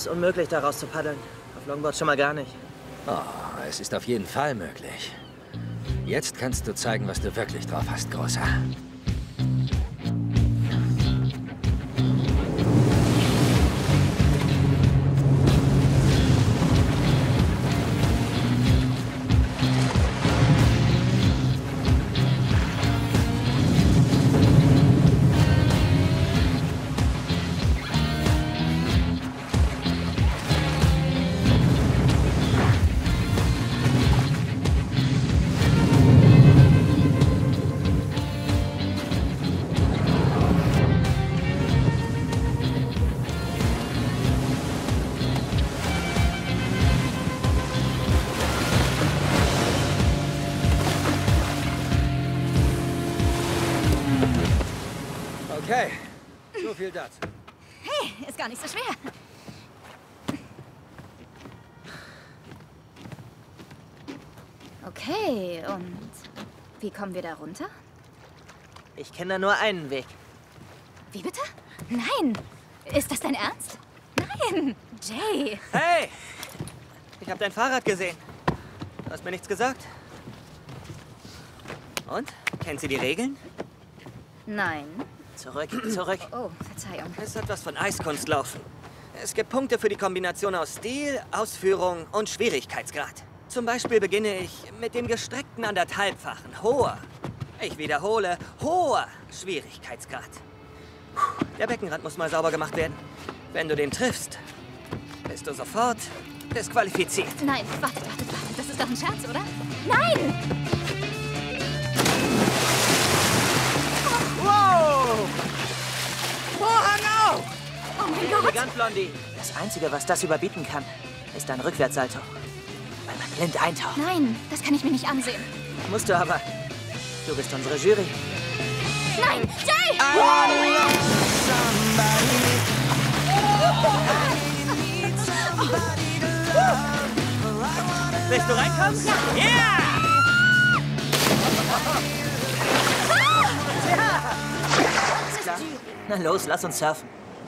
ist unmöglich, daraus zu paddeln. Auf Longboard schon mal gar nicht. Oh, es ist auf jeden Fall möglich. Jetzt kannst du zeigen, was du wirklich drauf hast, Großer. Okay, so viel dazu. Hey, ist gar nicht so schwer. Okay, und wie kommen wir da runter? Ich kenne da nur einen Weg. Wie bitte? Nein! Ist das dein Ernst? Nein! Jay! Hey! Ich habe dein Fahrrad gesehen. Du hast mir nichts gesagt. Und? Kennt sie die Regeln? Nein. Zurück, zurück. Oh, Verzeihung. Es hat was von Eiskunstlaufen. Es gibt Punkte für die Kombination aus Stil, Ausführung und Schwierigkeitsgrad. Zum Beispiel beginne ich mit dem gestreckten anderthalbfachen. Hoher. Ich wiederhole, hoher Schwierigkeitsgrad. Der Beckenrand muss mal sauber gemacht werden. Wenn du den triffst, bist du sofort disqualifiziert. Nein, warte. Das ist doch ein Scherz, oder? Nein! Wow! Vorhang auf! Oh mein Gott! Elegant, Blondie. Das Einzige, was das überbieten kann, ist ein Rückwärtssalto. Weil man blind eintaucht. Nein, das kann ich mir nicht ansehen. Musst du aber. Du bist unsere Jury. Nein! Jay! Willst du reinkommen? Ja! Yeah! Alles klar. Na los, lass uns surfen.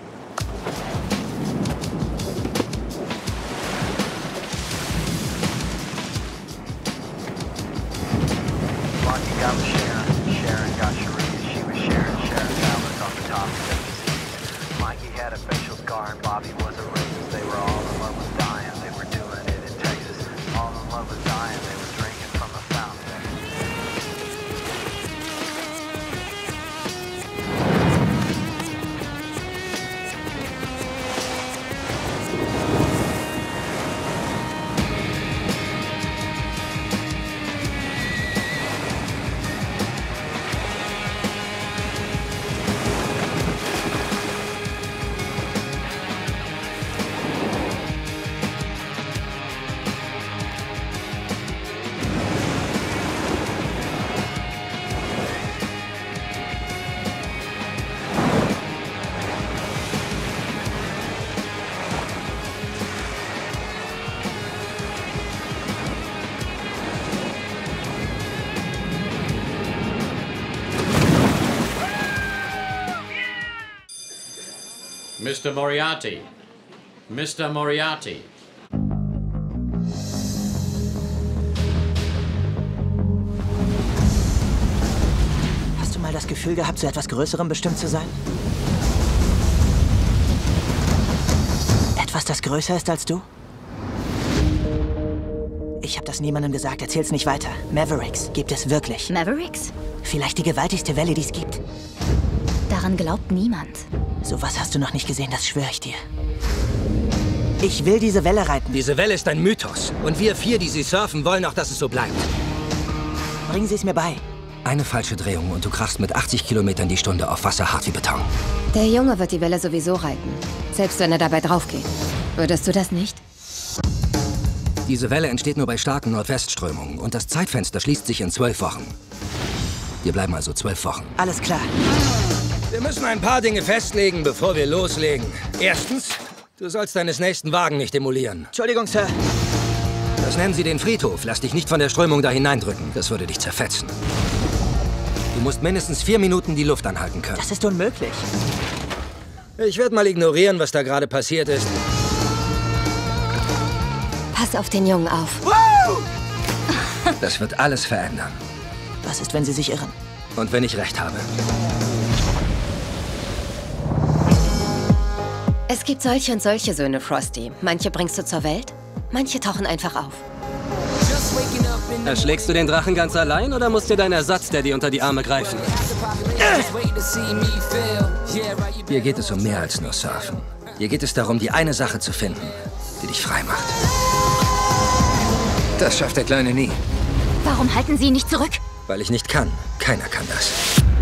Monty got with Sharon got Sharif. She was Sharon was on the top of the seat. Mikey had a facial scar and Bobby was a racist. They were all in love with dying. They were doing it in Texas. All in love with dying. They were drinking from a fountain. Mr. Moriarty. Mr. Moriarty. Hast du mal das Gefühl gehabt, zu etwas Größerem bestimmt zu sein? Etwas, das größer ist als du? Ich habe das niemandem gesagt, erzähl's nicht weiter. Mavericks gibt es wirklich. Mavericks? Vielleicht die gewaltigste Welle, die es gibt. Daran glaubt niemand. Sowas hast du noch nicht gesehen, das schwöre ich dir. Ich will diese Welle reiten. Diese Welle ist ein Mythos. Und wir vier, die sie surfen, wollen auch, dass es so bleibt. Bringen Sie es mir bei. Eine falsche Drehung und du krachst mit 80 Kilometern die Stunde auf Wasser hart wie Beton. Der Junge wird die Welle sowieso reiten. Selbst wenn er dabei draufgeht. Würdest du das nicht? Diese Welle entsteht nur bei starken Nordwestströmungen und das Zeitfenster schließt sich in 12 Wochen. Wir bleiben also 12 Wochen. Alles klar. Wir müssen ein paar Dinge festlegen, bevor wir loslegen. Erstens, du sollst deines nächsten Wagen nicht demolieren. Entschuldigung, Sir. Das nennen sie den Friedhof. Lass dich nicht von der Strömung da hineindrücken. Das würde dich zerfetzen. Du musst mindestens 4 Minuten die Luft anhalten können. Das ist unmöglich. Ich werde mal ignorieren, was da gerade passiert ist. Pass auf den Jungen auf. Das wird alles verändern. Was ist, wenn sie sich irren? Und wenn ich recht habe? Es gibt solche und solche Söhne, Frosty. Manche bringst du zur Welt, manche tauchen einfach auf. Erschlägst du den Drachen ganz allein oder muss dir dein Ersatzdaddy unter die Arme greifen? Hier geht es um mehr als nur Surfen. Hier geht es darum, die eine Sache zu finden, die dich frei macht. Das schafft der Kleine nie. Warum halten Sie ihn nicht zurück? Weil ich nicht kann. Keiner kann das.